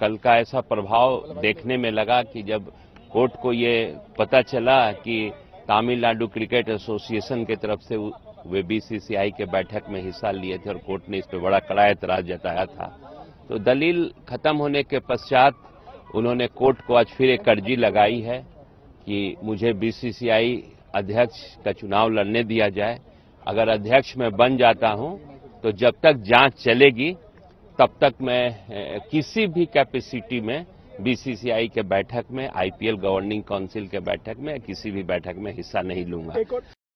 कल का ऐसा प्रभाव देखने में लगा कि जब कोर्ट को ये पता चला कि तमिलनाडु क्रिकेट एसोसिएशन की तरफ से वे बीसीसीआई के बैठक में हिस्सा लिए थे और कोर्ट ने इस पर बड़ा कड़ा एतराज जताया था, तो दलील खत्म होने के पश्चात उन्होंने कोर्ट को आज फिर एक अर्जी लगाई है कि मुझे बीसीसीआई अध्यक्ष का चुनाव लड़ने दिया जाए। अगर अध्यक्ष मैं बन जाता हूं तो जब तक जांच चलेगी तब तक मैं किसी भी कैपेसिटी में बीसीसीआई के बैठक में, आईपीएल गवर्निंग काउंसिल के बैठक में, किसी भी बैठक में हिस्सा नहीं लूंगा।